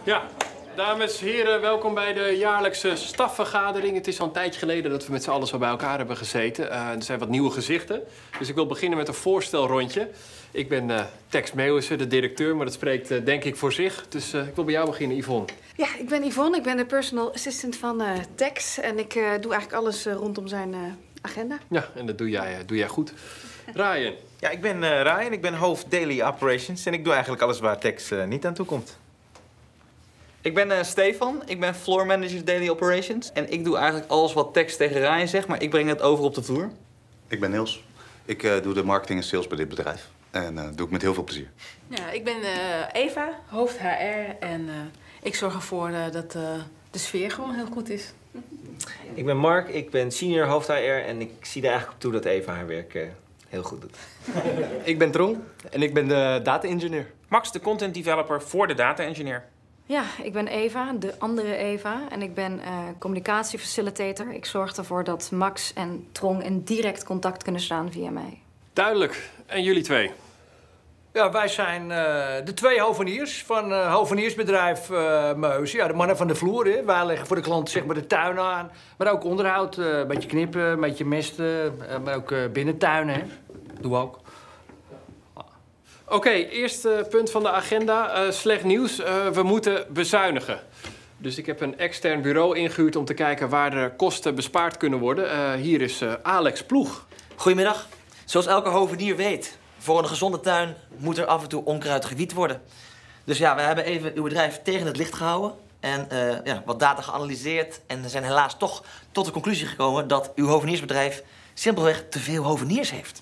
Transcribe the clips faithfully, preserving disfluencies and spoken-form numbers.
Ja, dames en heren, welkom bij de jaarlijkse stafvergadering. Het is al een tijdje geleden dat we met z'n allen zo bij elkaar hebben gezeten. Uh, er zijn wat nieuwe gezichten, dus ik wil beginnen met een voorstelrondje. Ik ben uh, Tex Meeuwissen, de directeur, maar dat spreekt uh, denk ik voor zich. Dus uh, ik wil bij jou beginnen, Yvonne. Ja, ik ben Yvonne, ik ben de personal assistant van uh, Tex. En ik uh, doe eigenlijk alles uh, rondom zijn uh, agenda. Ja, en dat doe jij, uh, doe jij goed. Ryan. Ja, ik ben uh, Ryan, ik ben hoofd Daily Operations en ik doe eigenlijk alles waar Tex uh, niet aan toe komt. Ik ben uh, Stefan, ik ben floor manager Daily Operations. En ik doe eigenlijk alles wat Tex tegen Ryan zegt, maar ik breng het over op de vloer. Ik ben Niels. Ik uh, doe de marketing en sales bij dit bedrijf. En uh, doe ik met heel veel plezier. Ja, ik ben uh, Eva, hoofd H R. En uh, ik zorg ervoor uh, dat uh, de sfeer gewoon heel goed is. Ik ben Mark, ik ben senior hoofd H R. En ik zie er eigenlijk op toe dat Eva haar werk uh, heel goed doet. Ik ben Trong en ik ben de data engineer. Max, de content developer voor de data engineer. Ja, ik ben Eva, de andere Eva. En ik ben uh, communicatiefacilitator. Ik zorg ervoor dat Max en Trong in direct contact kunnen staan via mij. Duidelijk. En jullie twee? Ja, wij zijn uh, de twee hoveniers van uh, hoveniersbedrijf uh, Meus. Ja, de mannen van de vloer. Hè. Wij leggen voor de klant zeg maar, de tuin aan. Maar ook onderhoud. Uh, een beetje knippen, een beetje mesten. Uh, maar ook uh, binnentuinen. Hè. Doen we ook. Oké, okay, eerste punt van de agenda. Uh, slecht nieuws. Uh, we moeten bezuinigen. Dus ik heb een extern bureau ingehuurd om te kijken waar de kosten bespaard kunnen worden. Uh, hier is uh, Alex Ploeg. Goedemiddag. Zoals elke hovenier weet, voor een gezonde tuin moet er af en toe onkruid gewied worden. Dus ja, we hebben even uw bedrijf tegen het licht gehouden en uh, ja, wat data geanalyseerd. En zijn helaas toch tot de conclusie gekomen dat uw hoveniersbedrijf simpelweg te veel hoveniers heeft.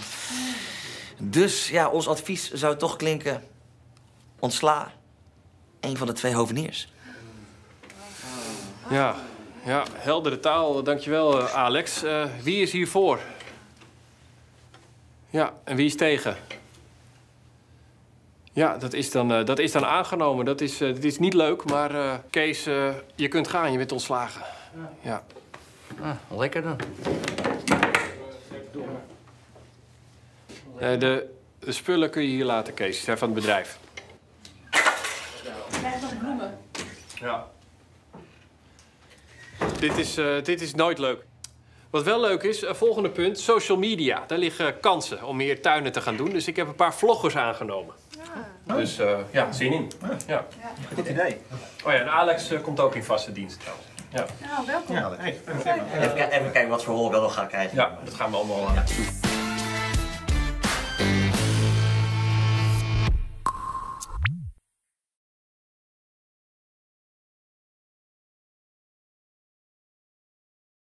Dus ja, ons advies zou toch klinken: ontsla een van de twee hoveniers. Ja, ja, heldere taal. Dankjewel, Alex. Uh, wie is hiervoor? Ja, en wie is tegen? Ja, dat is dan, uh, dat is dan aangenomen. Dat is, uh, dat is niet leuk, maar uh, Kees, uh, je kunt gaan. Je bent ontslagen. Ja. Ah, lekker dan. Uh, de, de spullen kun je hier laten, Kees. Die zijn van het bedrijf. Krijg nog bloemen. Ja. Dit is, uh, dit is nooit leuk. Wat wel leuk is, uh, volgende punt, social media. Daar liggen kansen om meer tuinen te gaan doen. Dus ik heb een paar vloggers aangenomen. Ja. Dus uh, ja, zin in. Ja. Ja. Goed idee. Oh ja, en Alex uh, komt ook in vaste dienst trouwens. Ja. Nou, welkom. Ja, hey, even, even kijken wat voor rol ik wel nog ga krijgen. Ja, dat gaan we allemaal uh, doen.